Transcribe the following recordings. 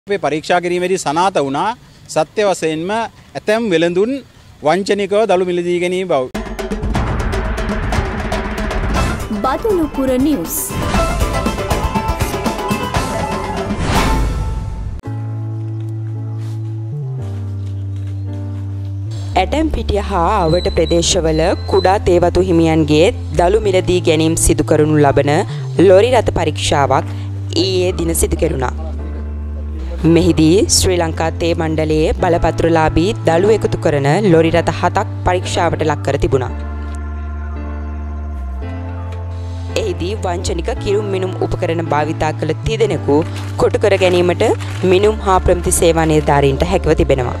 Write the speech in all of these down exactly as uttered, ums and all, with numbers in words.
අපේ පරීක්ෂා කිරීමේදී සනාථ වුණා සත්‍ය වශයෙන්ම ඇතැම් වෙළඳුන් වංචනිකව දළු මිලදී ගැනීම බව. Badulupura News. ඇටම් පිටිය හා අවට ප්‍රදේශවල කුඩා තේවතු හිමියන්ගේ දළු මිලදී ගැනීම සිදු කරනු ලබන ලොරි රථ පරීක්ෂාවක් ඊයේ දින සිදු කෙරුණා. මෙහිදී ශ්‍රී ලංකා තේ මණ්ඩලයේ බලපත්‍රලාභී දළු එකතු කරන ලොරි රථ හතක් පරීක්ෂාවට ලක් කර තිබුණා. එහිදී වංචනික කිරුම් මිනුම් උපකරණ භාවිතා කළ තිදෙනෙකු කොටු කර ගැනීමට මිනුම් හා ප්‍රමිති සේවා නිලධාරීන්ට හැකිව තිබෙනවා.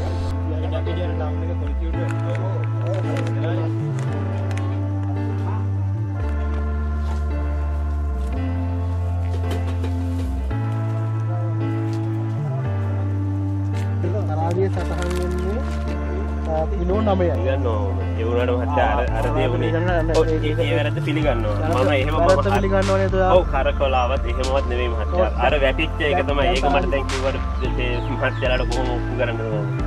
ආදී සතහන් වෙන්නේ කිලෝ නවයයි. ගන්නවා. ඒ වුණාට මහත්තයා අර අර දේ වුණේ. ඔව් ඒ වැරද්ද පිළිගන්නවා. මම එහෙම වැරද්ද පිළිගන්නව නේද? ඔව් කරකවලාවත් එහෙමවත් නෙමෙයි මහත්තයා. අර වැටිච්ච එක තමයි ඒක මට දැන් කිව්වට මහත්තයාලට කොහොම ඔප්පු කරන්නද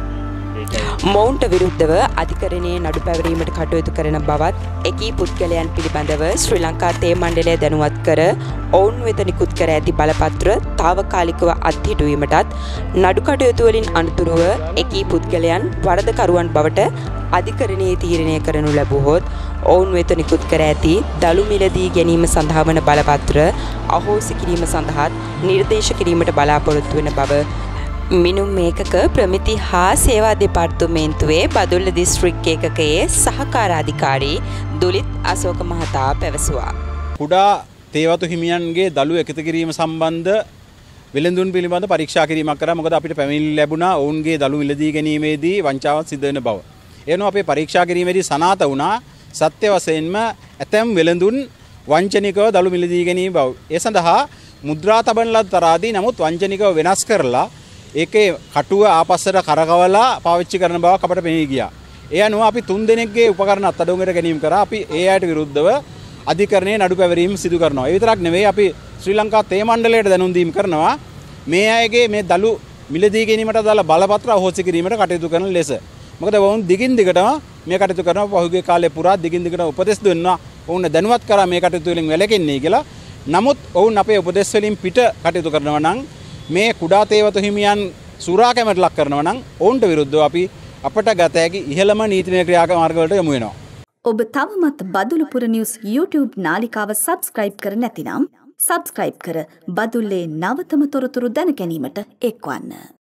මොවුන්ට විරුද්ධව අධිකරණයේ නඩු පැවරීමට කටයුතු කරන බවත් එකී පුද්ගලයන් පිළිබඳව ශ්‍රී ලංකා තේ මණ්ඩලය දැනුවත් කර ඔවුන් වෙත නිකුත් කර ඇති බලපත්‍ර තාවකාලිකව අත්හිටුවීමටත් නඩු කටයුතු වලින් අනතුරුව එකී පුද්ගලයන් වරදකරුවන් බවට අධිකරණයේ තීරණය කරනු ලැබුවහොත් ඔවුන් වෙත නිකුත් කර ඇති දළු මිලදී ගැනීම සඳහා වන බලපත්‍ර අහෝසි කිරීම සඳහා නිර්දේශ කිරීමට බලාපොරොත්තු වන බව මිනුම් මේකක ප්‍රමිති හා සේවා දෙපාර්තමේන්තුවේ බදුල්ල දිස්ත්‍රික් ඒකකයේ සහකාරාධිකාරී දුලිත් අශෝක මහතා පැවසුවා. කුඩා තේවතු හිමියන්ගේ දළු එකතු කිරීම සම්බන්ධ වෙළඳුන් පිළිබඳ පරීක්ෂා කිරීමක් කරා. මොකද අපිට පැමිණිලි ලැබුණා ඔවුන්ගේ දළු මිලදී ගැනීමේදී වංචාවක් සිදු වෙන බව. එනවා අපේ පරීක්ෂා කිරීමේදී සනාථ වුණා සත්‍ය වශයෙන්ම ඇතැම් වෙළඳුන් වංචනිකව දළු මිලදී ගැනීම බව. ඒ සඳහා මුද්‍රා තබන ලද තරාදී නමුත් වංචනිකව වෙනස් කරලා ඒකේ කටුව ආපස්සට කරකවලා පාවිච්චි කරන බවක් අපට පෙනී ගියා. ඒ අනුව අපි තුන් දෙනෙක්ගේ උපකරණ අත්අඩංගුවට ගැනීම කරා. අපි ඒ අයට විරුද්ධව අධිකරණයේ නඩු පැවරීම සිදු කරනවා. ඒ විතරක් නෙවෙයි අපි ශ්‍රී ලංකා තේ මණ්ඩලයට දැනුම් දීම කරනවා. මේ අයගේ මේ දළු මිලදී ගැනීමට දාලා බලපත්‍ර අහෝසි කිරීමට කටයුතු කරන ලෙස. මොකද වුන් දිගින් දිගටම මේ කටයුතු කරනවා. පහුගිය කාලේ පුරා දිගින් දිගට උපදෙස් දුන්නා. වුන් දැනුවත් කරා මේ කටයුතු වලින් වැළකෙන්නේ කියලා. නමුත් වුන් අපේ උපදෙස් වලින් පිට කටයුතු කරනවා නම් මේ කුඩා තේවතු හිමියන් සුරා කැමරට ලක් කරනවා නම් ඔවුන්ට විරුද්ධව අපි අපට ගත හැකි ඉහළම නීතිමය ක්‍රියාමාර්ග වලට යොමු වෙනවා. ඔබ තවමත් බදුලුපුර නිවුස් YouTube නාලිකාව සබ්ස්ක්‍රයිබ් කර නැතිනම් සබ්ස්ක්‍රයිබ් කර බදුල්ලේ නවතම තොරතුරු දැන ගැනීමට එක්වන්න.